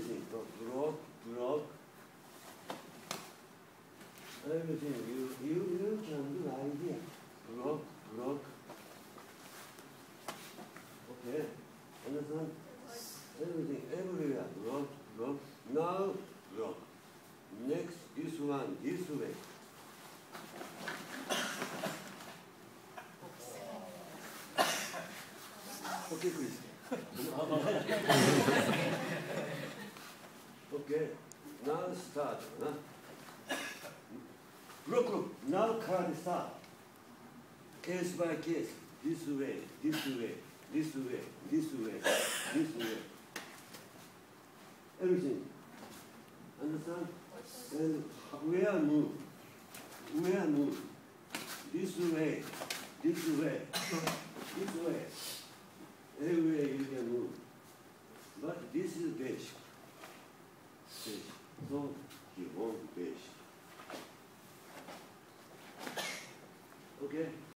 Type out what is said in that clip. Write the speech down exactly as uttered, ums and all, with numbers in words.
everything. So block, block. Everything. You, you, you can do idea. Block, block. Okay. Understand? Everything, everywhere. Block, block. Now, block. Next, this one, this way. Okay, please. Okay, now start. Huh? Look, look, now card start. Case by case. This way, this way, this way, this way, this way. Everything. Understand? And where move? Where move? This way, this way, this way. Everywhere you can move. But this is basic. Basic. So you want basic. Okay?